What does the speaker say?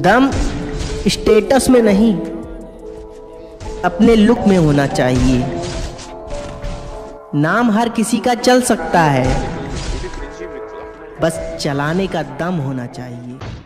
दम स्टेटस में नहीं, अपने लुक में होना चाहिए। नाम हर किसी का चल सकता है, बस चलाने का दम होना चाहिए।